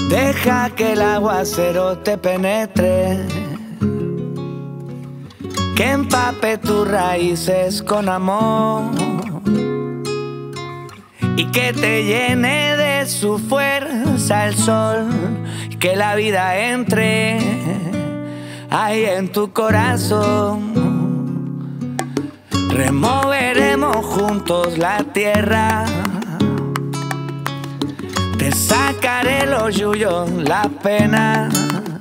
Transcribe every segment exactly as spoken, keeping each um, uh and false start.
Deja que el aguacero te penetre, que empape tus raíces con amor y que te llene de su fuerza el sol, y que la vida entre ahí en tu corazón. Removeremos juntos la tierra, te sacaré los yuyos, las penas,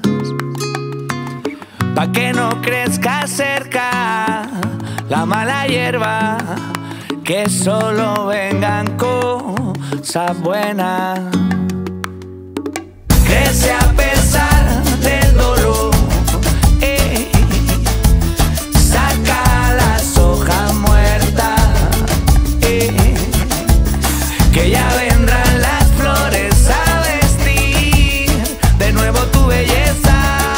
pa' que no crezca cerca la mala hierba, que solo vengan cosas buenas. Crece a pesar del dolor, eh. Saca las hojas muertas, eh. Que ya vendrán las flores a vestir de nuevo tu belleza.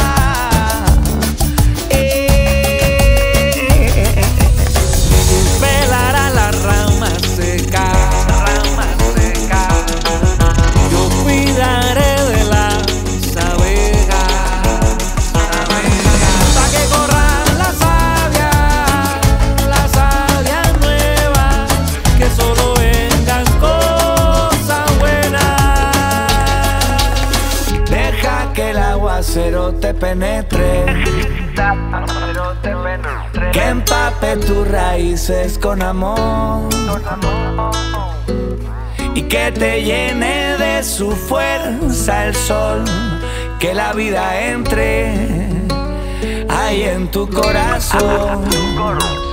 Aguacero te penetre, que empape tus raíces con amor y que te llene de su fuerza el sol, que la vida entre ahí en tu corazón.